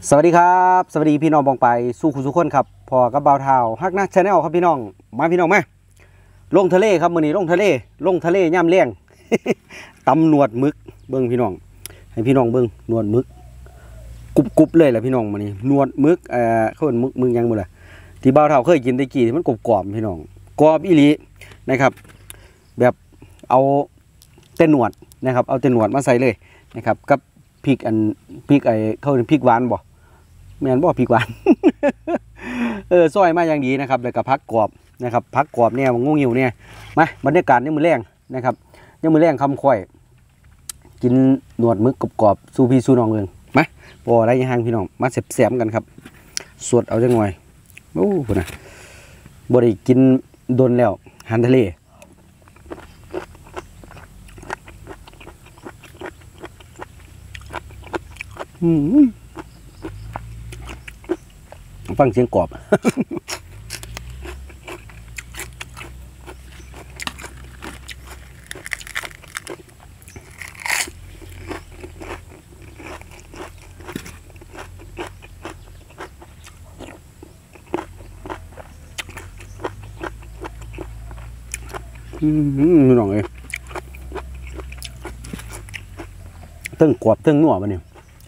สวัสดีครับสวัสดีพี่น้องบองไปสู้คุณสุขคนครับพอกับเบาเท้าฮักนะชาแนลครับพี่น้องมาพี่น้องมาลงทะเลครับมื้อนี้ลงทะเลย่ำเลี้ยง ตำหนวดมึกเบิ้งพี่น้องให้พี่น้องเบิ้งหนวดมึกกรุบเลยแหละพี่น้องมื้อนี้หนวดมึกเขาเป็นมึกยังบ่ล่ะที่เบาเท้าเคยกินตะกี้ที่มันกรอบพี่น้องกรอบอีหลีนะครับแบบเอาแต่หนวดนะครับเอาแต่หนวดมาใส่เลยนะครับกับพริกเขาเป็นพริกหวานบ่แม่นบ่พริกหวาน ซอยมาอย่างดีนะครับแล้วก็ผักกรอบนะครับผักกรอบเนี่ยงูงิ้วเนี่ยมาบรรยากาศในมื้อแรงนะครับในมื้อแรงคำค่อยกินหนวดมึกกรอบๆสู้พี่สู้น้องเอิงมาบ่ได้ยังห่างพี่น้องมาแซ่บๆกันครับสวดเอาจังหน่อยโอ้พุ่นน่ะบ่ได้กินโดนแล้วอาหารทะเลฟังเสียงกรอบ น้องเอ้ยตึ้งกรอบตึ้งนัวปะเนี่ย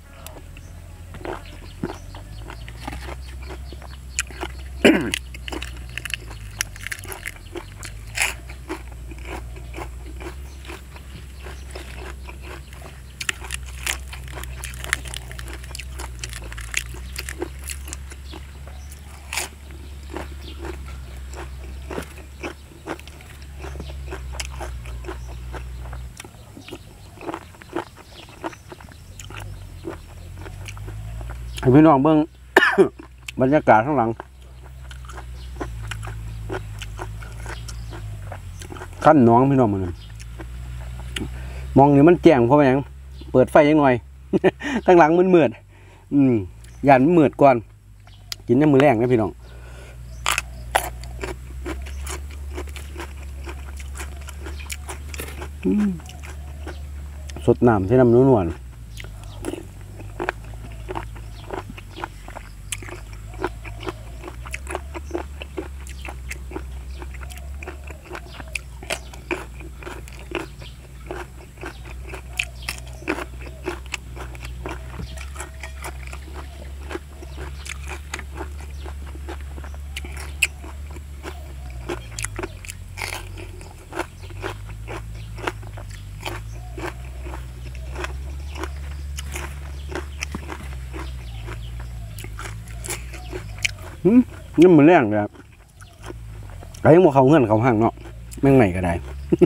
ให้พี่น้องเบิ่ง บรรยากาศข้างหลังขั้นน้องพี่น้องมันมองนี่มันแจ้งเพราะว่าอย่างเปิดไฟยังหน่อย ข้างหลังมันมืดยันมันมืดก่อนกินน้ำมือแรงนะพี่น้องสดน้ำใช้น้ำนวลนี่มันแรงเลยครับไอ้ยังบอกเขาเงื่อนเขาห่างเนาะแม่งใหม่ก็ได้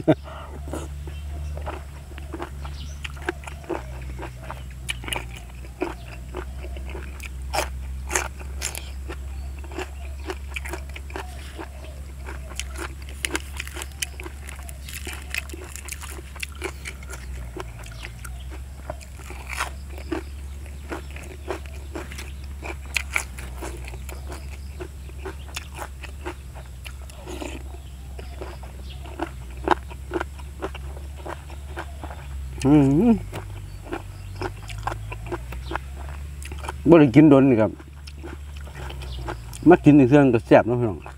บ่ได้กินโดนนี่ครับมากินในเครื่องก็แซ่บนะพี่น้อง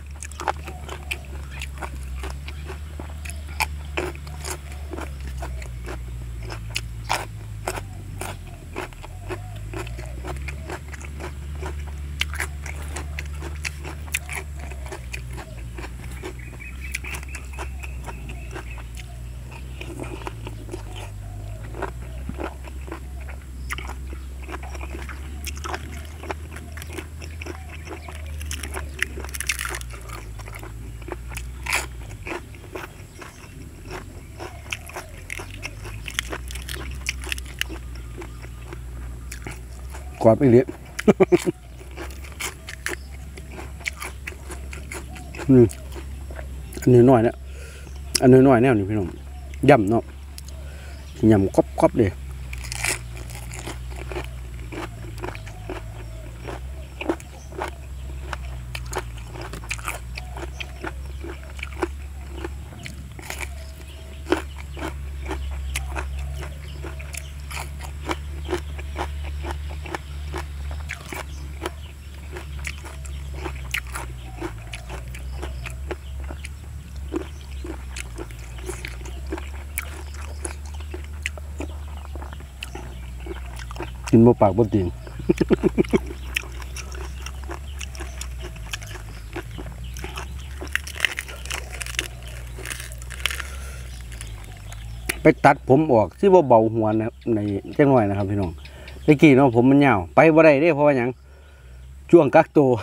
กรอบไปเรื่อยอันนี้น้อยเนี่ยอันนี้น้อยแน่นี่พี่น้องย่ำเนาะย่ำกรอบเลยกินบ่ปากบ่ติงไปตัดผมออกที่ว่าเบาหัวนะในจังหน่อยนะครับพี่น้องตะกี้เนาะผมมันยาวไปบ่ได้เด้เพราะว่าหยังช่วงกักตัว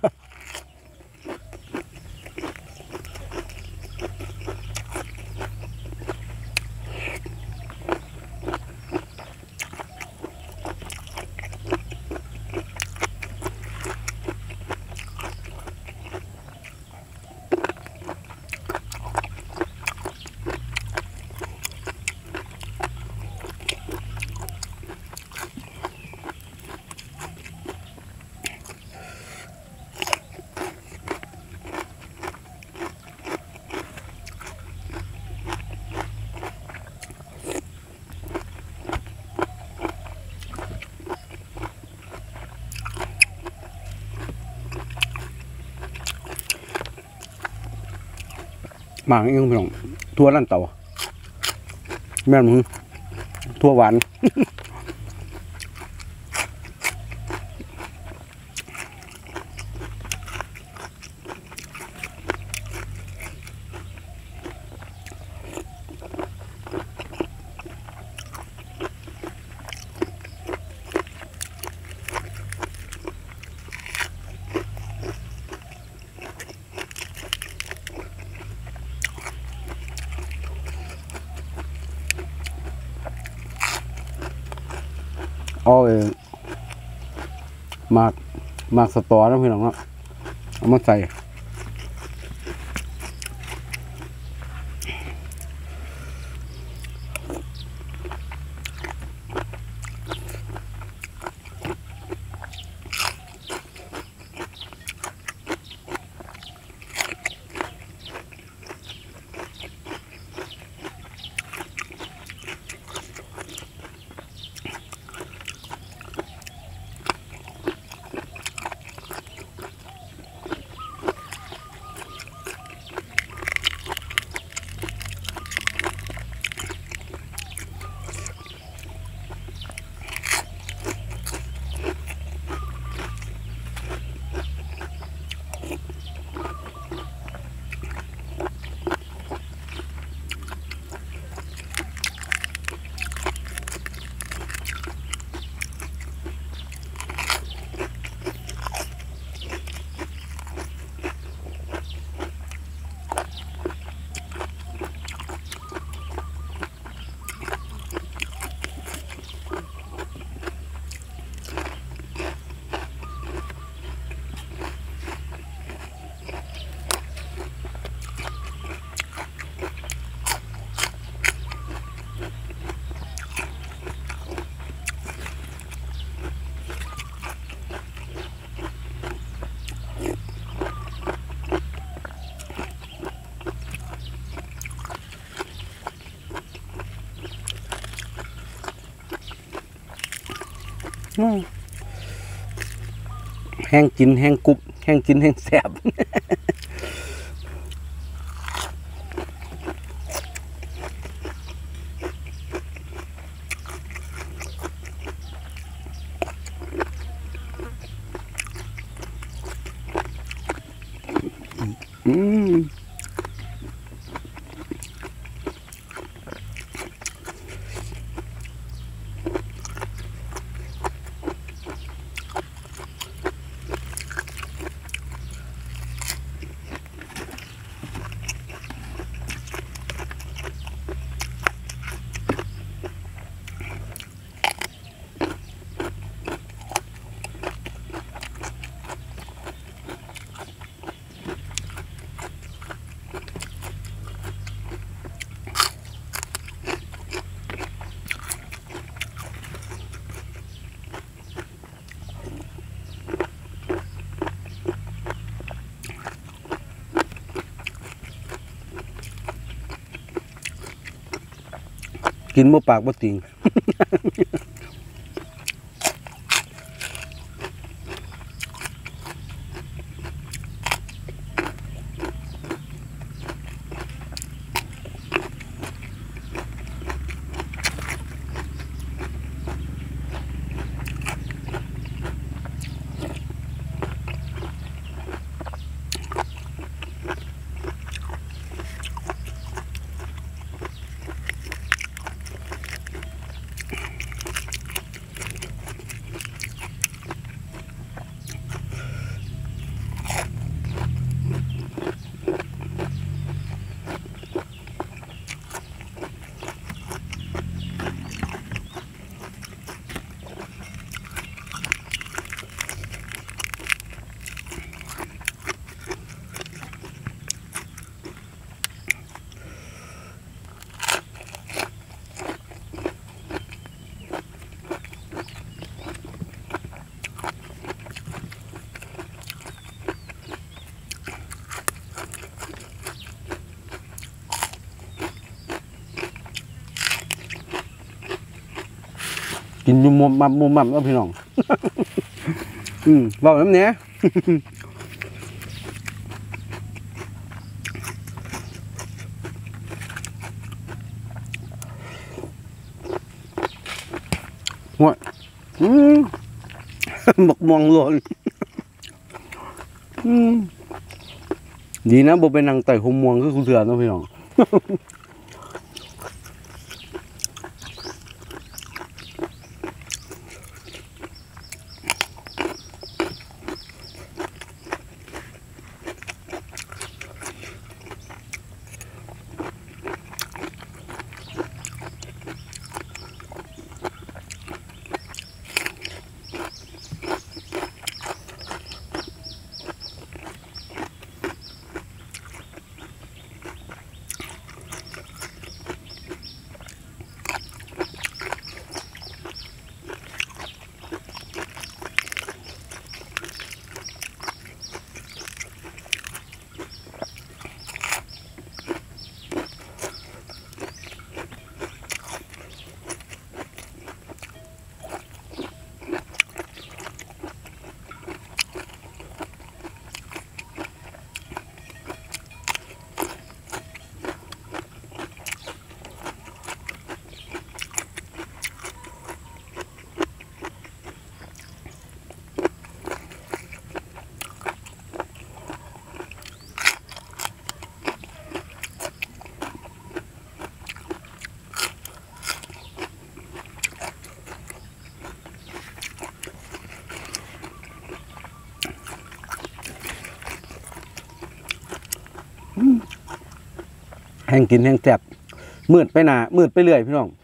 หมางยังพี่น้องทั่วลั่นเต่าแม่นมึงทั่วหวานเอามากสตอนะพี่น้องเนาะเอามาใส่แห้งกินแห้งกรุบแห้งกินแห้งแสบกินบ่ปากบ่ติงกินอยู่มุมมัมแล้วพี่น้องบอกน้ำเนี้ยหัวบักมองหล่นดีนะบ่เป็นนางไต่หมม่วงคือคุณเสือนะพี่น้องแห้งกินแห้งแซ่บมืดไปหนามืดไปเรื่อยพี่น้อง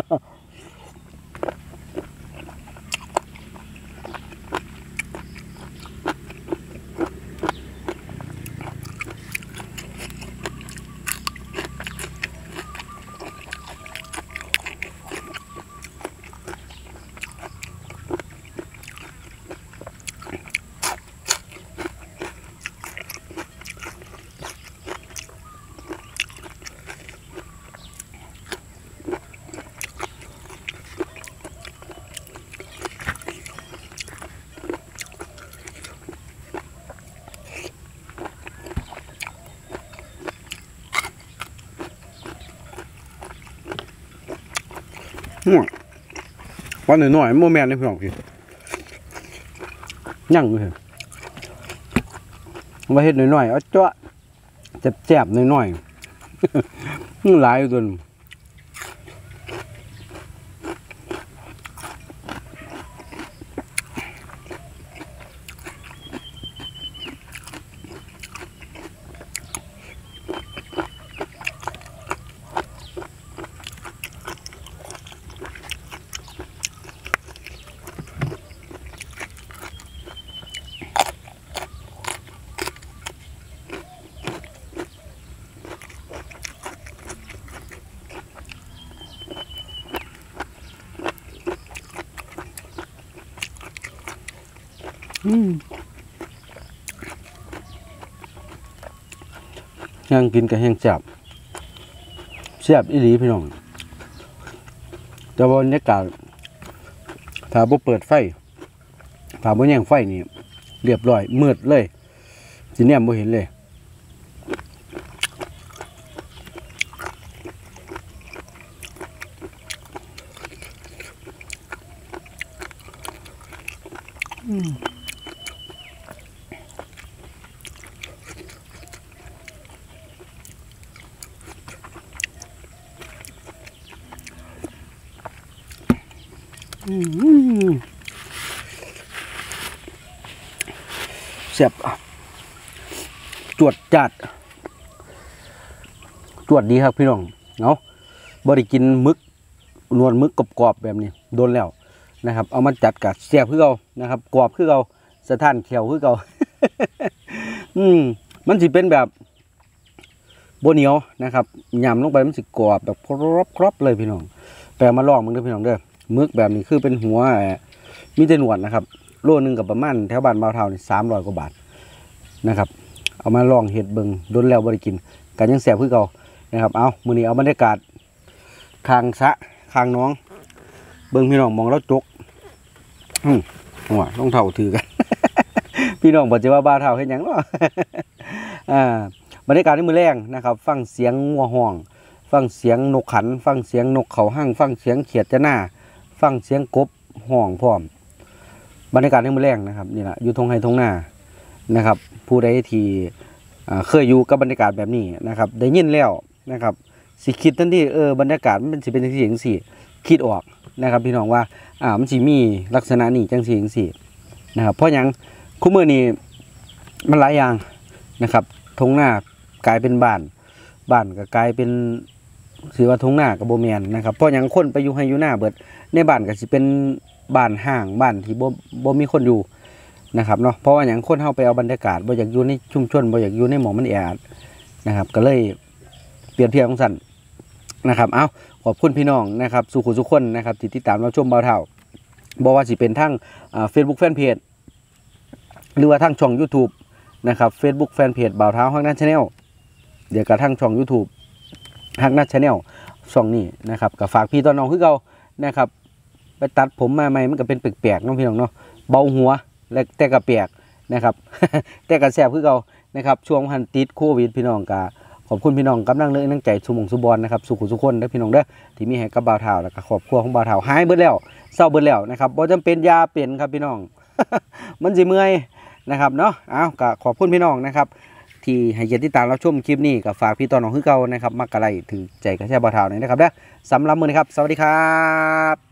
วันหน่อยโมเมนต์ในพี่น้องพี่ยั่งเลยมาเห็ดหน่อยเอาจ้ะแจ็บๆหน่อยหลายตัวย่างกินกับแห้งแซ่บอีหลีพี่น้องแต่ว่าบรรยากาศถ้าบ่เปิดไฟถ้าบ่แย่งไฟนี่เรียบร้อยมืดเลยสิเนี่ยบ่เห็นเลยแซ่บจวดจัดจวดดีครับพี่น้องเนาะบ่ได้กินมึกนวลมึกกรอบๆแบบนี้โดนแล้วนะครับเอามาจัดกับแซ่บคือเก่านะครับกรอบคือเก่าสะท้านเขียวคือเก่า มันสิเป็นแบบโบเหนียวนะครับยำลงไปมันสิกรอบแบบครบเลยพี่น้องแปลมาลองมึงด้วยพี่น้องเด้อมึกแบบนี้คือเป็นหัวมีแต่หนวดนะครับโลนึงกับประมาณแถวบ้านบ่าวเฒ่านี่300 กว่าบาทนะครับเอามาลองเห็ดเบิงโดนแล้วบริกินกันยังแสบคือเก่านะครับเอามื้อนี้เอาบรรยากาศคางสะคางน้องเบิ่งพี่น้องมองแล้วจกหัวต้องเท่าถือกัน พี่น้องบอกจะว่าบ้าเท่าเห็นยังเนาะ บรรยากาศในมือแรงนะครับฟังเสียงงัวห้องฟังเสียงนกขันฟังเสียงนกเขาหั่งฟังเสียงเขียดจะหน้าฟังเสียงกบห้องพร้อมบรรยากาศในมือแรงนะครับนี่แหละอยู่ทงไฮทงหน้านะครับผู้ใดที่เคยอยู่กับบรรยากาศแบบนี้นะครับได้ยินแล้วนะครับสิคิดทันทีบรรยากาศมันสิเป็นจังซี่คิดออกนะครับพี่น้องว่ามันสิมีลักษณะนี้จังซี่นะครับเพราะหยังคู่มือนี้มันหลายอย่างนะครับทงหน้ากลายเป็นบ้านก็กลายเป็นถือว่าทงหน้ากับโบแมนนะครับเพราะหยังคนไปอยู่ให้อยู่หน้าเบิดในบ้านก็สิเป็นบ้านห้างบ้านที่บ่มีคนอยู่นะครับเนาะเพราะว่าหยังคนเข้าไปเอาบรรยากาศบ่อยากอยู่ในชุมชนบ่อยากอยู่ในหมองมันแออัดนะครับก็เลยเปลี่ยนเพียงของสั่นนะครับเอาขอบคุณพี่น้องนะครับสุขุสุขคนนะครับที่ติดตามเราชมเบาเท่าบอกว่าสิเป็นทั้งFacebook Fanpage หรือว่าทั้งช่อง YouTube นะครับ Facebook Fanpage บ่าวเท้าฮักนัท Channel เดี๋ยวกับทั้งช่อง YouTube ฮักนัท Channel ช่องนี้นะครับก็ฝากพี่ตอนน้องคือเก่านะครับไปตัดผมมาใหม่มันก็เป็นแปลกๆน้องพี่น้องเนาะเบาหัวและแต่ก็แปลกนะครับ แต่ก็แซ่บคือเก่านะครับช่วงติดโควิดพี่น้องก็ขอบคุณพี่น้องกำลังเลยนั่งใจสุมงสุบอลนะครับสุขุสุขคนเด้อพี่น้องเด้อที่มีให้กับบ่าวเท้าแล้วก็ครอบครัวของบ่าวเท้าหายเบิดแล้วเศร้าเบิดแล้วนะครับบ่จำเป็นยาเป็นครับพี่น้อง มันสิเมื่อยนะครับเนาะเอาก็ขอบคุณพี่น้องนะครับที่ให้เกียรติติดตามรับชมคลิปนี้ก็ฝากพี่ตอนน้องคือเก่านะครับมักกะไรถือใจกระแช่บ่าวเท้าหน่อยนะครับเด้อสำหรับมื้อนี้ครับสวัสดีครับ